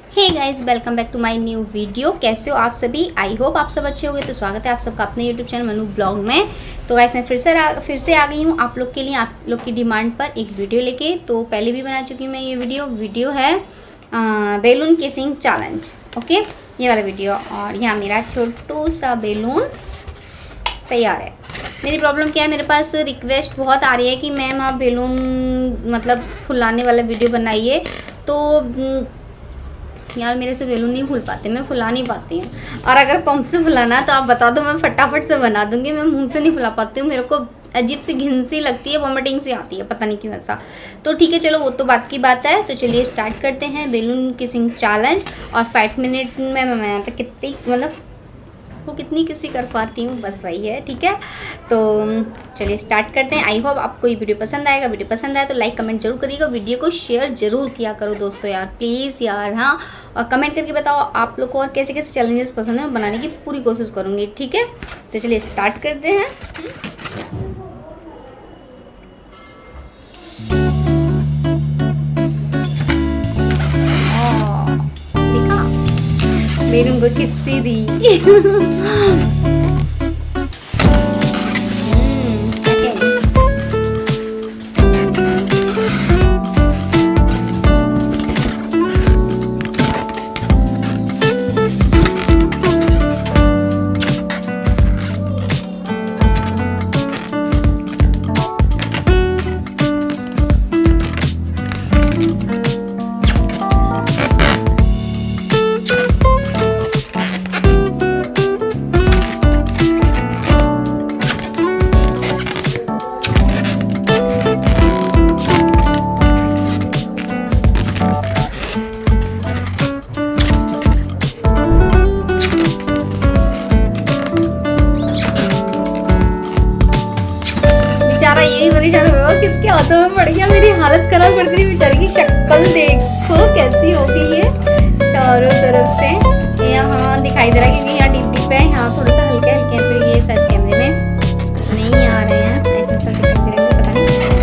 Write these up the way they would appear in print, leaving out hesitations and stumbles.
Hey guys, welcome back to my new video. कैसे हो आप सभी? आई होप आप सब अच्छे होंगे। तो स्वागत है आप सबका अपने यूट्यूब चैनल मनु ब्लॉग में। तो गाइस मैं फिर से आ गई हूँ आप लोग के लिए, आप लोग की डिमांड पर एक वीडियो लेके। तो पहले भी बना चुकी हूँ मैं ये वीडियो है बैलून किसिंग चैलेंज। ओके, ये वाला वीडियो। और यहाँ मेरा छोटू सा बैलून तैयार है। मेरी प्रॉब्लम क्या है, मेरे पास रिक्वेस्ट बहुत आ रही है कि मैम आप बैलून मतलब फुलाने वाला वीडियो बनाइए। तो यार मेरे से बैलून नहीं फूल पाते, मैं फुला नहीं पाती हूँ। और अगर पंप से फुलाना है तो आप बता दो, मैं फटाफट से बना दूँगी। मैं मुंह से नहीं फुला पाती हूँ, मेरे को अजीब सी घिन सी लगती है, वॉमिटिंग सी आती है, पता नहीं क्यों ऐसा। तो ठीक है, चलो वो तो बात की बात है। तो चलिए स्टार्ट करते हैं बैलून किसिंग चैलेंज। और 5 मिनट में मैं तक कितनी मतलब इसको कितनी किसी कर पाती हूँ, बस वही है। ठीक है, तो चलिए स्टार्ट करते हैं। आई होप आपको ये वीडियो पसंद आएगा। वीडियो पसंद आए तो लाइक कमेंट जरूर करिएगा, वीडियो को शेयर जरूर किया करो दोस्तों यार, प्लीज़ यार। हाँ, और कमेंट करके बताओ आप लोग को और कैसे कैसे चैलेंजेस पसंद है, मैं बनाने की पूरी कोशिश करूँगी। ठीक है, तो चलिए स्टार्ट करते हैं। बैलून को किस्सी दी। यही परेशान हुआ, किसके हाथों में पड़ गया। मेरी हालत खराब कर दी, बेचारी की शक्ल देखो कैसी हो गई है चारों तरफ से। यहाँ दिखाई दे रहा है क्योंकि यहाँ डिप डिप है, यहाँ थोड़ा सा हल्के हल्के हैं, तो ये शायद कैमरे में नहीं आ रहे हैं, ऐसा सा दिखाई दे रहा है, पता नहीं।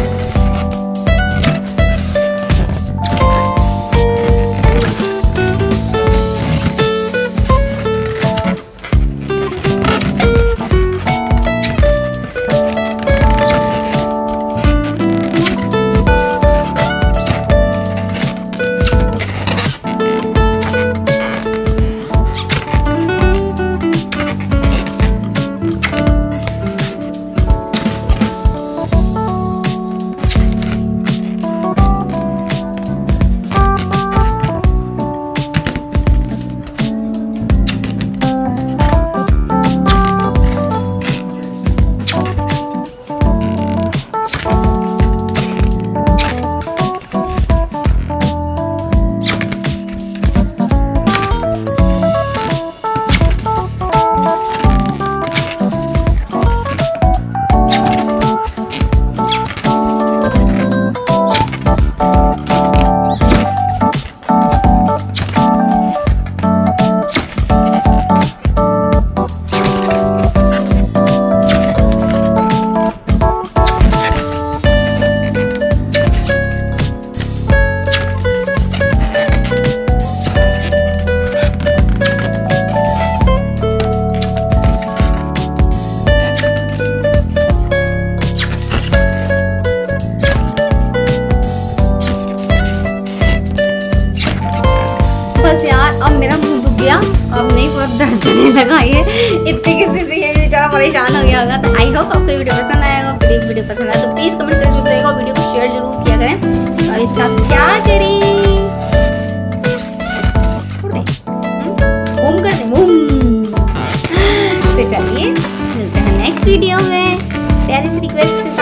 बस यार अब मेरा मुंह दुख गया, अब नहीं बहुत दर्द देने लगा ये, इतनी किसी से ये बेचारा परेशान हो गया होगा। तो आई होप आपको वीडियो पसंद आएगा। वीडियो पसंद आए तो प्लीज़ कमेंट करके जरूर बताइएगा, वीडियो को शेयर जरूर किया करें। और इसका क्या करें, बूम कर दें, बूम। तो चलिए मिलते हैं नेक्स्ट वीडियो में प्यारी सी रिक्वेस्ट